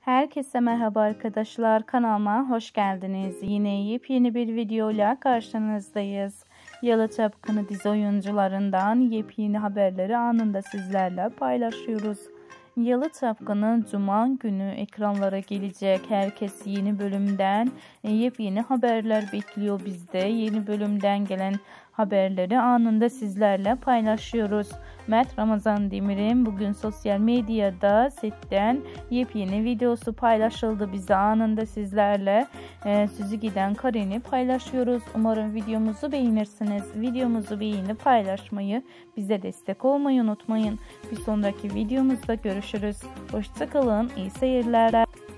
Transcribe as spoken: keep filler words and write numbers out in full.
Herkese merhaba arkadaşlar, kanalıma hoş geldiniz. Yine yepyeni bir videoyla karşınızdayız. Yalı Çapkını dizi oyuncularından yepyeni haberleri anında sizlerle paylaşıyoruz. Yalı Çapkını Cuma günü ekranlara gelecek. Herkes yeni bölümden yepyeni haberler bekliyor bizde. Yeni bölümden gelen haberleri anında sizlerle paylaşıyoruz. Mert Ramazan Demir'in bugün sosyal medyada setten yepyeni videosu paylaşıldı. Bize anında sizlerle e, süzü giden kareni paylaşıyoruz. Umarım videomuzu beğenirsiniz. Videomuzu beğenip paylaşmayı, bize destek olmayı unutmayın. Bir sonraki videomuzda görüşürüz. Hoşça kalın, iyi seyirler.